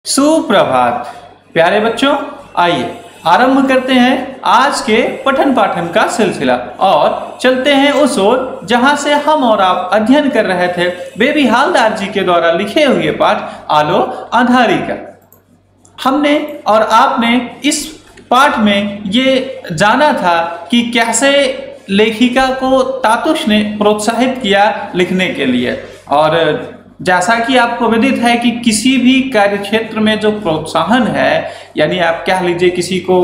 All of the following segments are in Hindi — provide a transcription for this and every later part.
सुप्रभात प्यारे बच्चों, आइए आरंभ करते हैं आज के पठन पाठन का सिलसिला और चलते हैं उस ओर जहां से हम और आप अध्ययन कर रहे थे बेबी हालदार जी के द्वारा लिखे हुए पाठ आलो अंधारी का। हमने और आपने इस पाठ में ये जाना था कि कैसे लेखिका को तातुश ने प्रोत्साहित किया लिखने के लिए। और जैसा कि आपको विदित है कि किसी भी कार्य क्षेत्र में जो प्रोत्साहन है, यानी आप कह लीजिए किसी को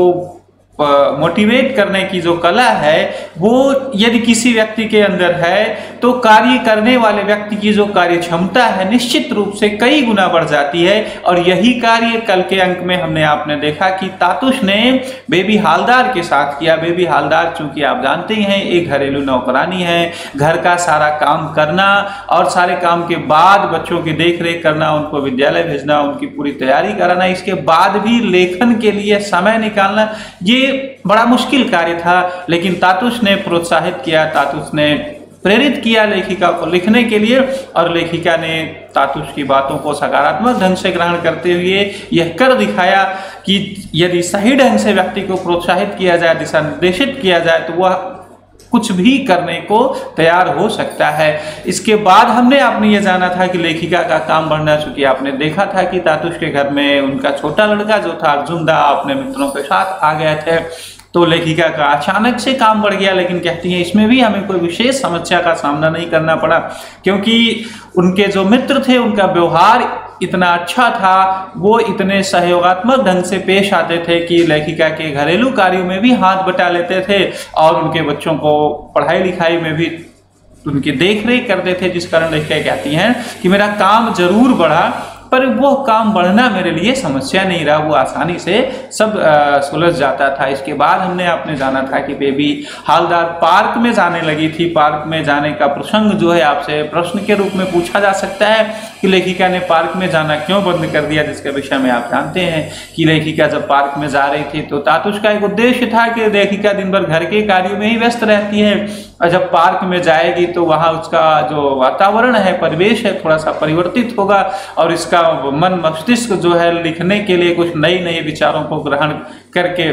मोटिवेट करने की जो कला है, वो यदि किसी व्यक्ति के अंदर है तो कार्य करने वाले व्यक्ति की जो कार्य क्षमता है निश्चित रूप से कई गुना बढ़ जाती है। और यही कार्य कल के अंक में हमने आपने देखा कि तातुश ने बेबी हालदार के साथ किया। बेबी हालदार चूंकि आप जानते हैं एक घरेलू नौकरानी है, घर का सारा काम करना और सारे काम के बाद बच्चों की देख रेख करना, उनको विद्यालय भेजना, उनकी पूरी तैयारी कराना, इसके बाद भी लेखन के लिए समय निकालना, ये बड़ा मुश्किल कार्य था। लेकिन तातुश ने प्रोत्साहित किया, तातुश ने प्रेरित किया लेखिका को लिखने के लिए। और लेखिका ने तातुश की बातों को सकारात्मक ढंग से ग्रहण करते हुए यह कर दिखाया कि यदि सही ढंग से व्यक्ति को प्रोत्साहित किया जाए, दिशा निर्देशित किया जाए, तो वह कुछ भी करने को तैयार हो सकता है। इसके बाद हमने आपने ये जाना था कि लेखिका का काम बढ़ना, चूंकि आपने देखा था कि तातुश के घर में उनका छोटा लड़का जो था अर्जुनदा अपने मित्रों के साथ आ गए थे, तो लेखिका का अचानक से काम बढ़ गया। लेकिन कहती हैं इसमें भी हमें कोई विशेष समस्या का सामना नहीं करना पड़ा, क्योंकि उनके जो मित्र थे उनका व्यवहार इतना अच्छा था, वो इतने सहयोगात्मक ढंग से पेश आते थे कि लेखिका के घरेलू कार्यों में भी हाथ बटा लेते थे और उनके बच्चों को पढ़ाई लिखाई में भी उनकी देख रेख करते थे। जिस कारण लेखिका कहती हैं कि मेरा काम जरूर बढ़ा, पर वो काम बढ़ना मेरे लिए समस्या नहीं रहा, वो आसानी से सब सुलझ जाता था। इसके बाद हमने आपने जाना था कि बेबी हालदार पार्क में जाने लगी थी। पार्क में जाने का प्रसंग जो है आपसे प्रश्न के रूप में पूछा जा सकता है कि लेखिका ने पार्क में जाना क्यों बंद कर दिया, जिसके विषय में आप जानते हैं कि लेखिका जब पार्क में जा रही थी तो तातुश का एक उद्देश्य था कि लेखिका दिन भर घर के कार्यों में ही व्यस्त रहती है, और जब पार्क में जाएगी तो वहाँ उसका जो वातावरण है, परिवेश है, थोड़ा सा परिवर्तित होगा और इसका मन मस्तिष्क जो है लिखने के लिए कुछ नए नए विचारों को ग्रहण करके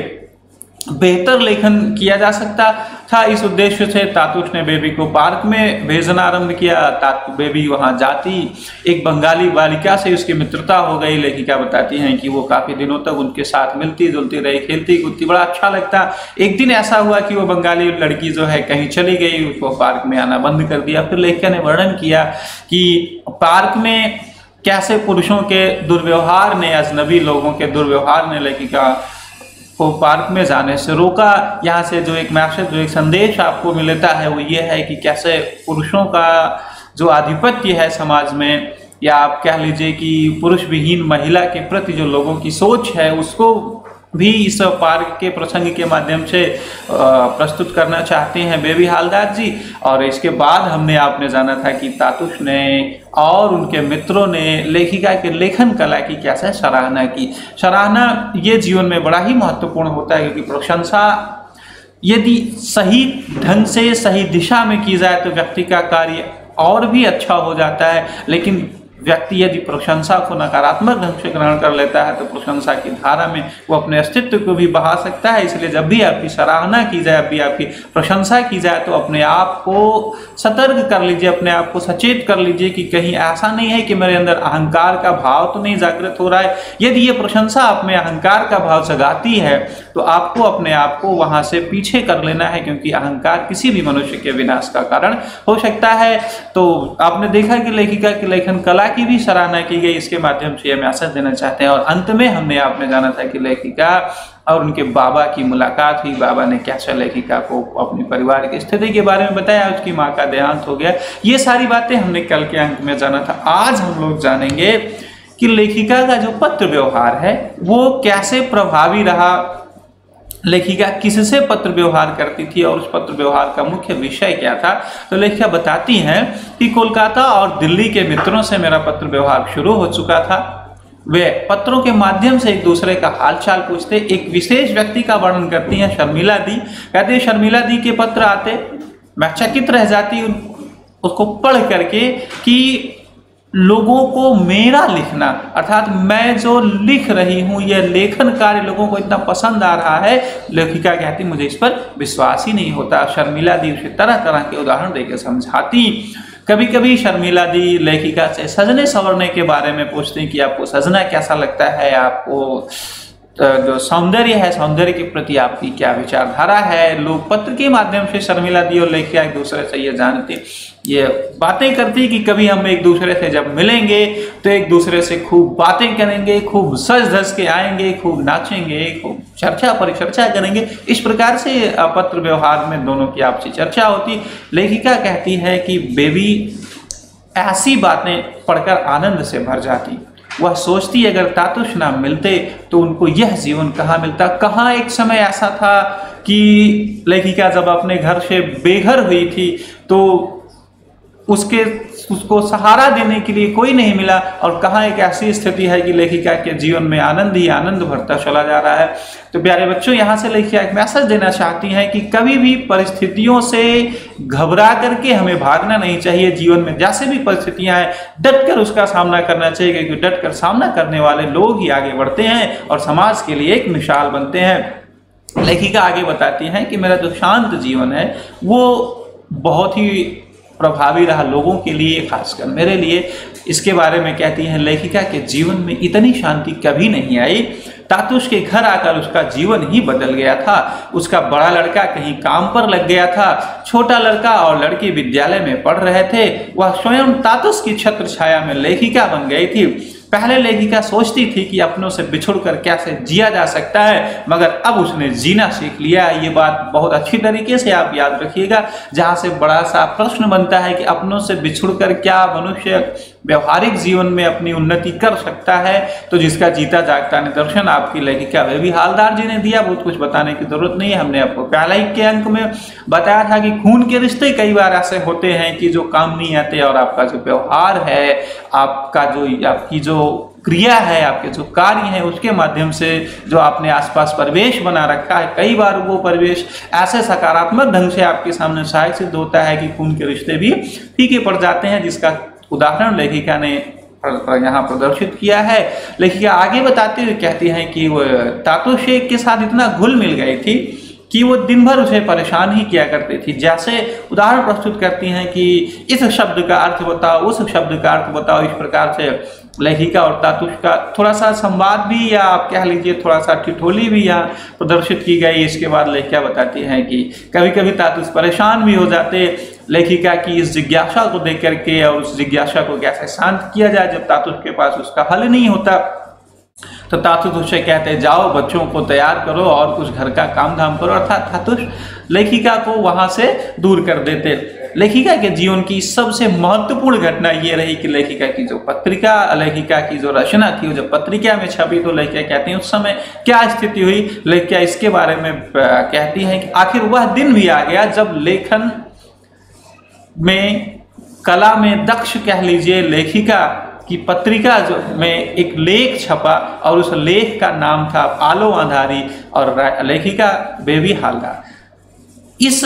बेहतर लेखन किया जा सकता था। इस उद्देश्य से तातुश ने बेबी को पार्क में भेजना आरंभ किया। बेबी वहां जाती, एक बंगाली बालिका से उसकी मित्रता हो गई। लेखिका बताती हैं कि वो काफी दिनों तक उनके साथ मिलती जुलती रही, खेलती कूदती, बड़ा अच्छा लगता। एक दिन ऐसा हुआ कि वो बंगाली लड़की जो है कहीं चली गई, उसको पार्क में आना बंद कर दिया। फिर लेखिका ने वर्णन किया कि पार्क में कैसे पुरुषों के दुर्व्यवहार ने, अजनबी लोगों के दुर्व्यवहार ने लेखिका को पार्क में जाने से रोका। यहाँ से जो एक मैसेज, जो एक संदेश आपको मिलता है वो ये है कि कैसे पुरुषों का जो आधिपत्य है समाज में, या आप कह लीजिए कि पुरुष विहीन महिला के प्रति जो लोगों की सोच है, उसको भी इस पार्क के प्रसंग के माध्यम से प्रस्तुत करना चाहते हैं बेबी हालदार जी। और इसके बाद हमने आपने जाना था कि तातुश ने और उनके मित्रों ने लेखिका के लेखन कला की कैसे सराहना की। सराहना ये जीवन में बड़ा ही महत्वपूर्ण होता है, क्योंकि प्रशंसा यदि सही ढंग से सही दिशा में की जाए तो व्यक्ति का कार्य और भी अच्छा हो जाता है। लेकिन व्यक्ति यदि प्रशंसा को नकारात्मक ढंग से ग्रहण कर लेता है तो प्रशंसा की धारा में वो अपने अस्तित्व को भी बहा सकता है। इसलिए जब भी आपकी सराहना की जाए, जब भी आपकी प्रशंसा की जाए, तो अपने आप को सतर्क कर लीजिए, अपने आप को सचेत कर लीजिए कि कहीं ऐसा नहीं है कि मेरे अंदर अहंकार का भाव तो नहीं जागृत हो रहा है। यदि ये प्रशंसा अपने अहंकार का भाव जगाती है तो आपको अपने आप को वहां से पीछे कर लेना है, क्योंकि अहंकार किसी भी मनुष्य के विनाश का कारण हो सकता है। तो आपने देखा कि लेखिका की लेखन कला की भी सराहना की गई। इसके माध्यम से यह मैसेज देना चाहते हैं। और अंत में हमने आपने जाना था कि लेखिका और उनके बाबा की मुलाकात हुई। बाबा ने कैसे लेखिका को अपनी परिवार की स्थिति के बारे में बताया, उसकी माँ का देहांत हो गया। ये सारी बातें हमने कल के अंक में जाना था। आज हम लोग जानेंगे कि लेखिका का जो पत्र व्यवहार है वो कैसे प्रभावी रहा, लेखिका किससे पत्र व्यवहार करती थी और उस पत्र व्यवहार का मुख्य विषय क्या था। तो लेखिका बताती हैं कि कोलकाता और दिल्ली के मित्रों से मेरा पत्र व्यवहार शुरू हो चुका था। वे पत्रों के माध्यम से एक दूसरे का हालचाल पूछते। एक विशेष व्यक्ति का वर्णन करती हैं, शर्मिला दी। कहते हैं शर्मिला दी के पत्र आते, मैं चकित रह जाती उसको पढ़ करके कि लोगों को मेरा लिखना, अर्थात मैं जो लिख रही हूँ यह लेखन कार्य लोगों को इतना पसंद आ रहा है, लेखिका कहती मुझे इस पर विश्वास ही नहीं होता। शर्मिला दी उसे तरह तरह के उदाहरण देकर समझाती। कभी कभी शर्मिला दी लेखिका से सजने संवरने के बारे में पूछती कि आपको सजना कैसा लगता है, आपको जो सौंदर्य है, सौंदर्य के प्रति आपकी क्या विचारधारा है। लोग पत्र के माध्यम से शर्मिला दी और लेखिका एक दूसरे से ये जानती, ये बातें करती कि कभी हम एक दूसरे से जब मिलेंगे तो एक दूसरे से खूब बातें करेंगे, खूब सज धज के आएंगे, खूब नाचेंगे, खूब चर्चा परिचर्चा करेंगे। इस प्रकार से पत्र व्यवहार में दोनों की आपसी चर्चा होती। लेखिका कहती है कि बेबी ऐसी बातें पढ़कर आनंद से भर जाती। वह सोचती अगर तातुश ना मिलते तो उनको यह जीवन कहाँ मिलता। कहाँ एक समय ऐसा था कि लेखिका जब अपने घर से बेघर हुई थी तो उसको सहारा देने के लिए कोई नहीं मिला, और कहाँ एक ऐसी स्थिति है कि लेखिका के जीवन में आनंद ही आनंद भरता चला जा रहा है। तो प्यारे बच्चों, यहाँ से लेखिका एक मैसेज देना चाहती हैं कि कभी भी परिस्थितियों से घबरा करके हमें भागना नहीं चाहिए। जीवन में जैसे भी परिस्थितियां हैं डट कर उसका सामना करना चाहिए, क्योंकि डट कर सामना करने वाले लोग ही आगे बढ़ते हैं और समाज के लिए एक मिसाल बनते हैं। लेखिका आगे बताती हैं कि मेरा जो शांत जीवन है वो बहुत ही प्रभावी रहा लोगों के लिए, खासकर मेरे लिए। इसके बारे में कहती हैं लेखिका के जीवन में इतनी शांति कभी नहीं आई। तातुश के घर आकर उसका जीवन ही बदल गया था। उसका बड़ा लड़का कहीं काम पर लग गया था, छोटा लड़का और लड़की विद्यालय में पढ़ रहे थे। वह स्वयं तातुश की छत्र छाया में लेखिका बन गई थी। पहले लेखिका सोचती थी कि अपनों से बिछुड़कर कैसे जिया जा सकता है, मगर अब उसने जीना सीख लिया। ये बात बहुत अच्छी तरीके से आप याद रखिएगा, जहाँ से बड़ा सा प्रश्न बनता है कि अपनों से बिछुड़कर क्या मनुष्य व्यवहारिक जीवन में अपनी उन्नति कर सकता है। तो जिसका जीता जागता निदर्शन आपकी लेखिका बेबी हालदार जी ने दिया। बहुत कुछ बताने की जरूरत नहीं है, हमने आपको पहले ही के अंक में बताया था कि खून के रिश्ते कई बार ऐसे होते हैं कि जो काम नहीं आते, और आपका जो व्यवहार है, आपकी जो क्रिया है, आपके जो कार्य हैं, उसके माध्यम से जो आपने आसपास परिवेश बना रखा है, कई बार वो परिवेश ऐसे सकारात्मक ढंग से आपके सामने सहायक सिद्ध होता है कि खून के रिश्ते भी फीके पड़ जाते हैं, जिसका उदाहरण लेखिका ने यहाँ प्रदर्शित किया है। लेखिका आगे बताते हुए कहती हैं कि वो तातुश के साथ इतना घुल मिल गई थी कि वो दिन भर उसे परेशान ही किया करती थी। जैसे उदाहरण प्रस्तुत करती हैं कि इस शब्द का अर्थ बताओ, उस शब्द का अर्थ बताओ। इस प्रकार से लेखिका और तातुश का थोड़ा सा संवाद भी, या आप कह लीजिए थोड़ा सा ठिठोली भी यहाँ प्रदर्शित की गई। इसके बाद लेखिका बताती हैं कि कभी कभी तातुश परेशान भी हो जाते लेखिका की इस जिज्ञासा को देख करके, और उस जिज्ञासा को कैसे शांत किया जाए जब तातुश के पास उसका हल नहीं होता। तो तातुश उसे कहते जाओ बच्चों को तैयार करो और कुछ घर का काम धाम करो, अर्थात तातुश लेखिका को वहां से दूर कर देते। लेखिका के जीवन की सबसे महत्वपूर्ण घटना ये रही कि लेखिका की जो पत्रिका, लेखिका की जो रचना थी, वो जब पत्रिका में छपी तो लेखिका कहती हैं उस समय क्या स्थिति हुई। लेखिका इसके बारे में कहती हैं कि आखिर वह दिन भी आ गया जब लेखन में, कला में दक्ष कह लीजिए, लेखिका की पत्रिका जो में एक लेख छपा, और उस लेख का नाम था आलो अंधारी, और लेखिका बेबी हालदार। इस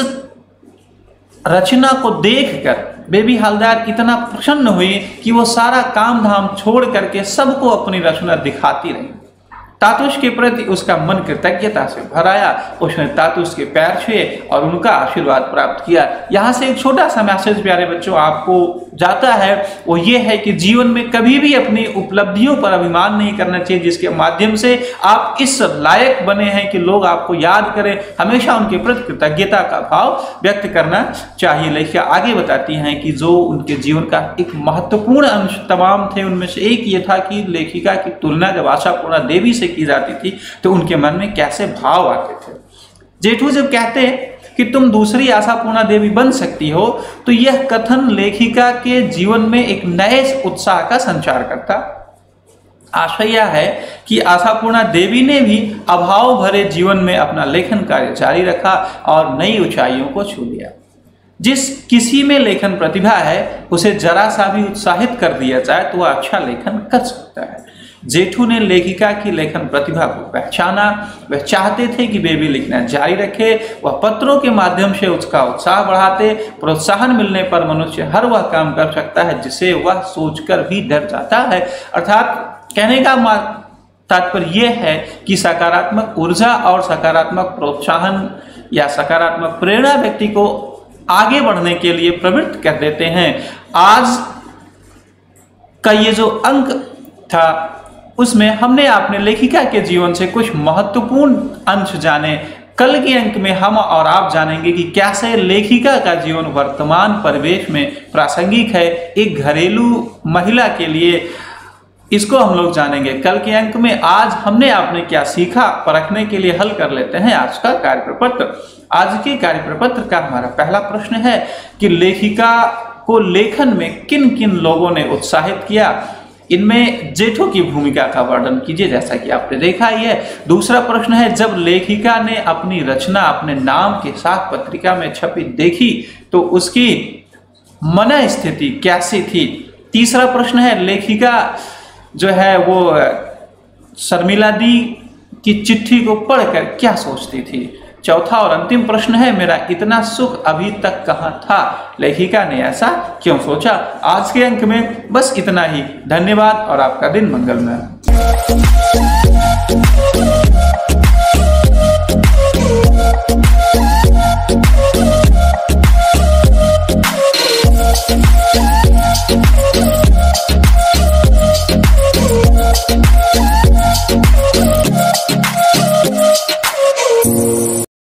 रचना को देखकर बेबी हालदार इतना प्रसन्न हुई कि वो सारा काम धाम छोड़ करके सबको अपनी रचना दिखाती रही। तातुश के प्रति उसका मन कृतज्ञता से भर आया। उसने तातुश के पैर छुए और उनका आशीर्वाद प्राप्त किया। यहाँ से एक छोटा सा मैसेज प्यारे बच्चों आपको जाता है, वो ये है कि जीवन में कभी भी अपनी उपलब्धियों पर अभिमान नहीं करना चाहिए, जिसके माध्यम से आप इस लायक बने हैं कि लोग आपको याद करें। हमेशा उनके प्रति कृतज्ञता का भाव व्यक्त करना चाहिए। लेखिका आगे बताती हैं कि जो उनके जीवन का एक महत्वपूर्ण अंश तमाम थे, उनमें से एक ये था कि लेखिका की तुलना जब आशापूर्णा देवी से की जाती थी तो उनके मन में कैसे भाव आते थे। जेठू जब कहते कि तुम दूसरी आशापूर्णा देवी बन सकती हो, तो यह कथन लेखिका के जीवन में एक नए उत्साह का संचार करता। आशा यह है कि आशापूर्णा देवी ने भी अभाव भरे जीवन में अपना लेखन कार्य जारी रखा और नई ऊंचाइयों को छू लिया। जिस किसी में लेखन प्रतिभा है, उसे जरा सा भी उत्साहित कर दिया जाए तो वह अच्छा लेखन कर सकता है। जेठू ने लेखिका की लेखन प्रतिभा को पहचाना। वह चाहते थे कि बेबी लिखना जारी रखे। वह पत्रों के माध्यम से उसका उत्साह बढ़ाते। प्रोत्साहन मिलने पर मनुष्य हर वह काम कर सकता है जिसे वह सोचकर भी डर जाता है। अर्थात कहने का तात्पर्य यह है कि सकारात्मक ऊर्जा और सकारात्मक प्रोत्साहन या सकारात्मक प्रेरणा व्यक्ति को आगे बढ़ने के लिए प्रवृत्त कर देते हैं। आज का ये जो अंक था उसमें हमने अपने लेखिका के जीवन से कुछ महत्वपूर्ण अंश जाने। कल के अंक में हम और आप जानेंगे कि कैसे लेखिका का जीवन वर्तमान परिवेश में प्रासंगिक है, एक घरेलू महिला के लिए। इसको हम लोग जानेंगे कल के अंक में। आज हमने आपने क्या सीखा परखने के लिए हल कर लेते हैं आज का कार्य प्रपत्र। आज के कार्य प्रपत्र का हमारा पहला प्रश्न है कि लेखिका को लेखन में किन किन लोगों ने उत्साहित किया। इनमें जेठू की भूमिका का वर्णन कीजिए, जैसा कि आपने देखा ही है। दूसरा प्रश्न है, जब लेखिका ने अपनी रचना अपने नाम के साथ पत्रिका में छपी देखी तो उसकी मन स्थिति कैसी थी। तीसरा प्रश्न है, लेखिका जो है वो शर्मिला दी की चिट्ठी को पढ़कर क्या सोचती थी। चौथा और अंतिम प्रश्न है, मेरा इतना सुख अभी तक कहाँ था, लेखिका ने ऐसा क्यों सोचा। आज के अंक में बस इतना ही। धन्यवाद और आपका दिन मंगलमय।